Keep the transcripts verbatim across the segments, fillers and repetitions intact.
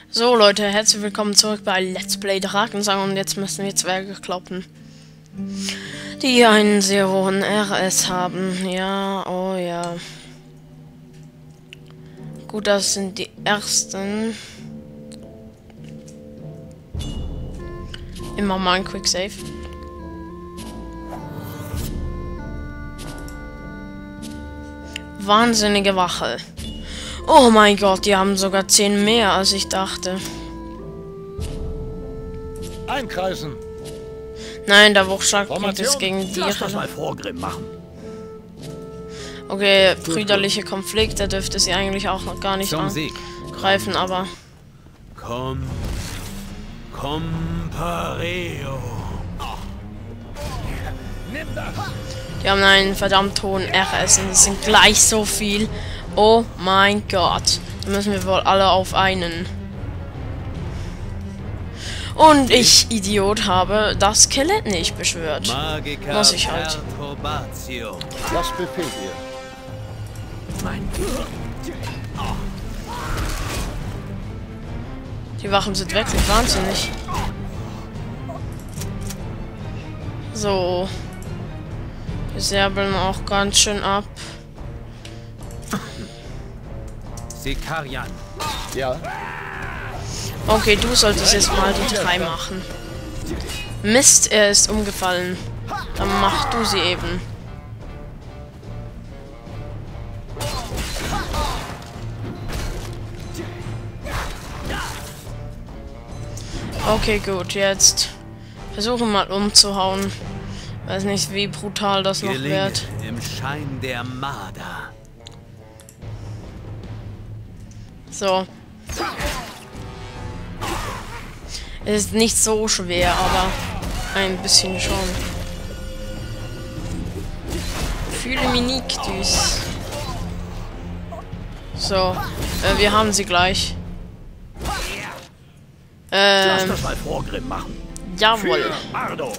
So Leute, herzlich willkommen zurück bei Let's Play Drakensang und jetzt müssen wir Zwerge kloppen, die einen sehr hohen R S haben. Ja, oh ja. Gut, das sind die ersten. Immer mal ein Quick Save. Wahnsinnige Wache. Oh mein Gott, die haben sogar zehn mehr, als ich dachte. Einkreisen. Nein, der Wuchschlag bringt es gegen die. Lass das mal Vorgrimm machen. Okay, brüderliche Konflikte dürfte sie eigentlich auch noch gar nicht angreifen, aber... Komm. Compareo. Nimm das. Die haben einen verdammt hohen R S und es sind gleich so viel. Oh mein Gott. Da müssen wir wohl alle auf einen. Und ich, Idiot, habe das Skelett nicht beschwört. Magica Muss ich halt. Was befehlt ihr? Mein Die Wachen sind wirklich wahnsinnig. So. Wir säbeln auch ganz schön ab. Sekarian. Ja. Okay, du solltest jetzt mal die drei machen. Mist, er ist umgefallen. Dann mach du sie eben. Okay, gut, jetzt versuchen wir mal umzuhauen. Weiß nicht, wie brutal das noch wird. Im Schein der Marder. So. Es ist nicht so schwer, aber ein bisschen schon. Fühle mich nicht düs. So, äh, wir haben sie gleich. Lass Ähm, das mal Vorgrimm machen. jawohl. Mardo.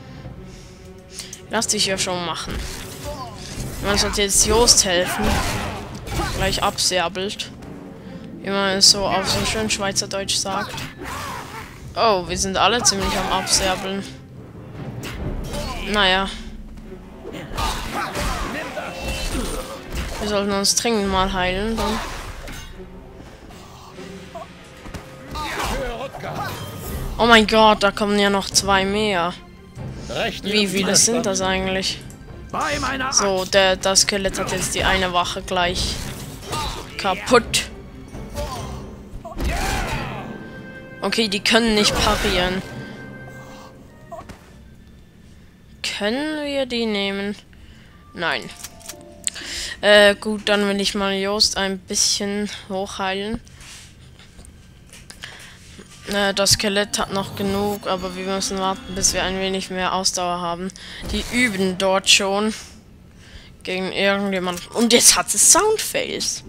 Lass dich ja schon machen. Man sollte jetzt Jost helfen. Gleich absäbelt. Wie man es so auf so schön Schweizerdeutsch sagt. Oh, wir sind alle ziemlich am Absäbeln. Naja. Wir sollten uns dringend mal heilen, dann. Oh mein Gott, da kommen ja noch zwei mehr. Wie viele sind das eigentlich? So, der, das Skelett hat jetzt die eine Wache gleich kaputt. Okay, die können nicht parieren. Können wir die nehmen? Nein. Äh, gut, dann will ich mal Jost ein bisschen hochheilen. Äh, das Skelett hat noch genug, aber wir müssen warten, bis wir ein wenig mehr Ausdauer haben. Die üben dort schon gegen irgendjemanden. Und jetzt hat es Soundfails.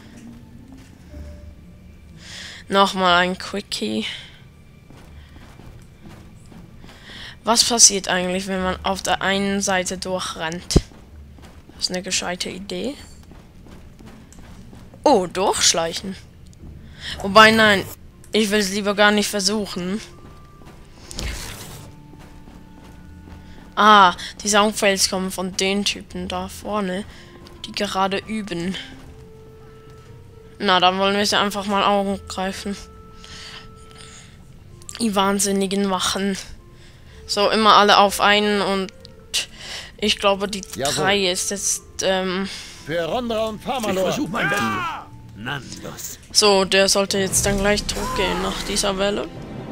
Nochmal ein Quickie. Was passiert eigentlich, wenn man auf der einen Seite durchrennt? Das ist eine gescheite Idee. Oh, durchschleichen. Wobei, nein. Ich will es lieber gar nicht versuchen. Ah, die Soundfails kommen von den Typen da vorne, die gerade üben. Na, dann wollen wir sie einfach mal angreifen. Die wahnsinnigen Wachen. So, immer alle auf einen und ich glaube, die Jawohl. drei ist jetzt, ähm... Für Rondra und Parmalor. Ich versuch mein Bestes. Nandos. So, der sollte jetzt dann gleich tot gehen nach dieser Welle.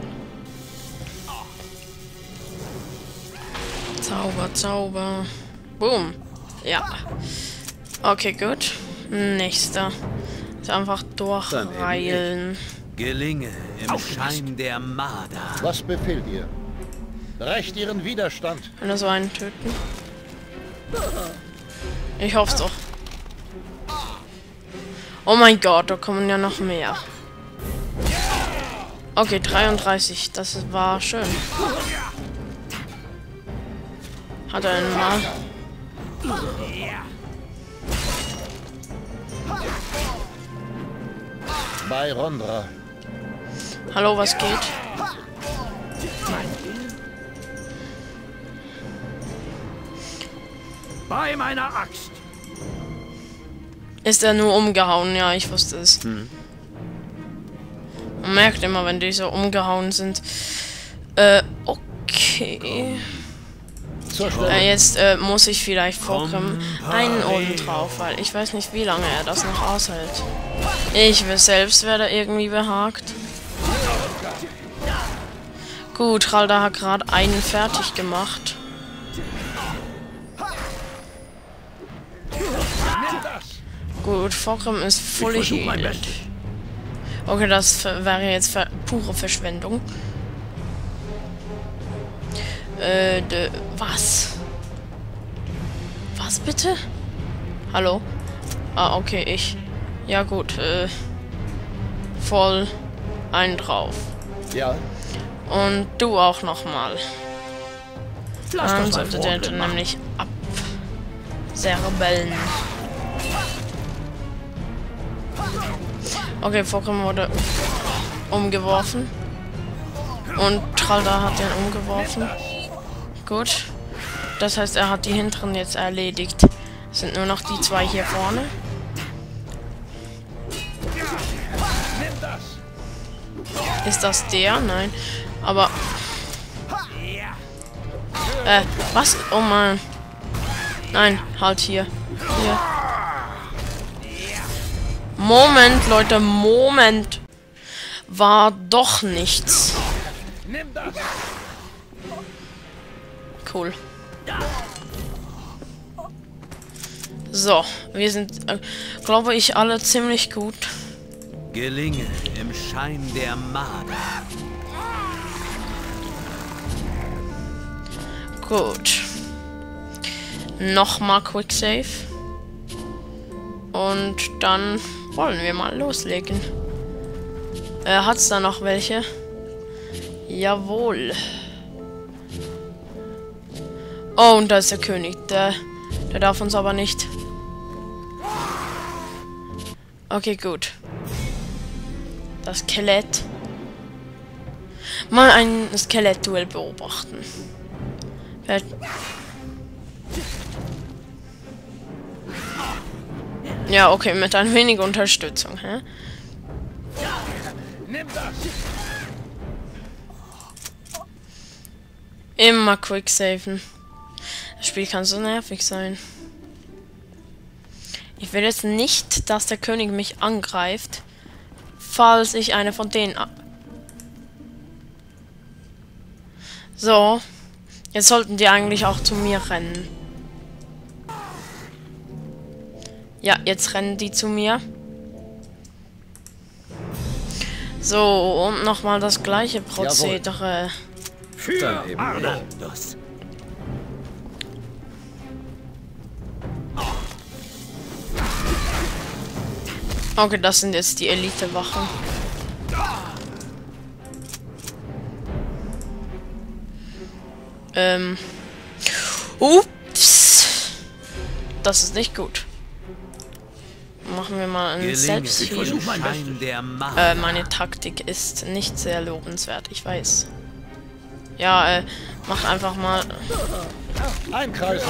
Zauber, Zauber. Boom. Ja. Okay, gut. Nächster. Ist einfach durchreilen. Gelinge im Schein der Marder. Was befehlt ihr? Brecht ihren Widerstand. Kann er so einen töten? Ich hoffe doch. Oh mein Gott, da kommen ja noch mehr. Okay, dreiunddreißig. Das war schön. Hat er einen mal. Bei Rondra. Hallo, was geht? Nein. Bei meiner Axt. Ist er nur umgehauen? Ja, ich wusste es. Hm. Man merkt immer, wenn die so umgehauen sind. Äh, okay. Äh, jetzt äh, muss ich vielleicht vorkommen einen oben drauf, weil ich weiß nicht, wie lange er das noch aushält. Ich will selbst werde irgendwie behagt. Gut, Ralda hat gerade einen fertig gemacht. Gut, Vorkommen ist fully healed. Okay, das wäre jetzt ver pure Verschwendung. Äh, de, was? Was bitte? Hallo? Ah, okay, ich. Ja gut, äh, voll ein drauf. Ja. Und du auch nochmal. Dann sollte der dann nämlich ab. Sehr rebellen. Okay, Vorkommen wurde umgeworfen. Und Tralda hat den umgeworfen. Gut. Das heißt, er hat die hinteren jetzt erledigt. Es sind nur noch die zwei hier vorne. Ist das der? Nein. Aber... Äh, was? Oh Mann. Nein, halt hier. Hier. Moment, Leute, Moment. War doch nichts. Cool. So, wir sind, äh, glaube ich, alle ziemlich gut. Gelinge im Schein der Marder. Gut. Nochmal Quick Save. Und dann wollen wir mal loslegen. Äh, hat's da noch welche? Jawohl. Oh, und da ist der König. Der, der darf uns aber nicht. Okay, gut. Das Skelett. Mal ein Skelettduell beobachten. Vielleicht. Ja, okay, mit ein wenig Unterstützung, hä? Immer quick saven. Das Spiel kann so nervig sein. Ich will jetzt nicht, dass der König mich angreift, falls ich eine von denen ab. So. Jetzt sollten die eigentlich auch zu mir rennen. Ja, jetzt rennen die zu mir. So, und nochmal das gleiche Prozedere. Für eben. Okay, das sind jetzt die Elite-Wachen. Ähm. Ups. Das ist nicht gut. Machen wir mal einen Selbstheal. Äh, meine Taktik ist nicht sehr lobenswert, ich weiß. Ja, äh, mach einfach mal. Einkreisen.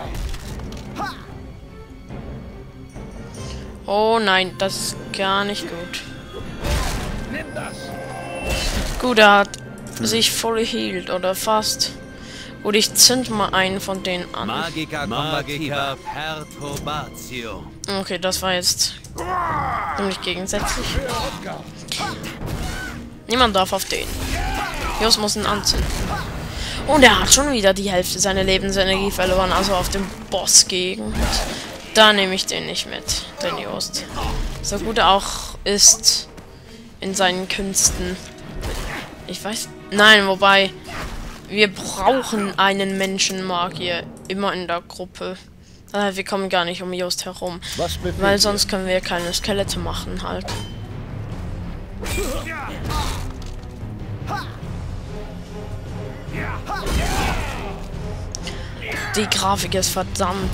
Oh nein, das ist gar nicht gut. Gut, er hat sich voll healed oder fast. Gut, ich zünd mal einen von denen an. Magica Magica Perturbatio. Okay, das war jetzt ziemlich gegensätzlich. Niemand darf auf den. Jos muss ihn anzünden. Und er hat schon wieder die Hälfte seiner Lebensenergie verloren, also auf dem Boss-Gegend. Da nehme ich den nicht mit, den Jost. So gut er auch ist in seinen Künsten. Ich weiß... Nein, wobei... Wir brauchen einen Menschenmagier immer in der Gruppe. Daher, wir kommen gar nicht um Jost herum. Weil sonst können wir keine Skelette machen halt. Die Grafik ist verdammt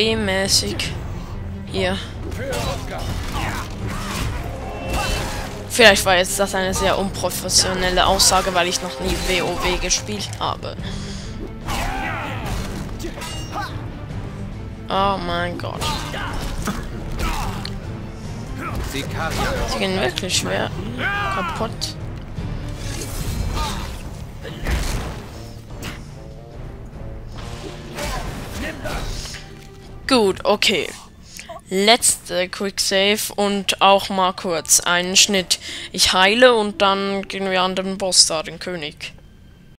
WoW-mäßig. Hier. Vielleicht war jetzt das eine sehr unprofessionelle Aussage, weil ich noch nie WoW gespielt habe. Oh mein Gott. Sie gehen wirklich schwer kaputt. Gut, okay. Letzte Quick Save und auch mal kurz einen Schnitt. Ich heile und dann gehen wir an den Boss da, den König.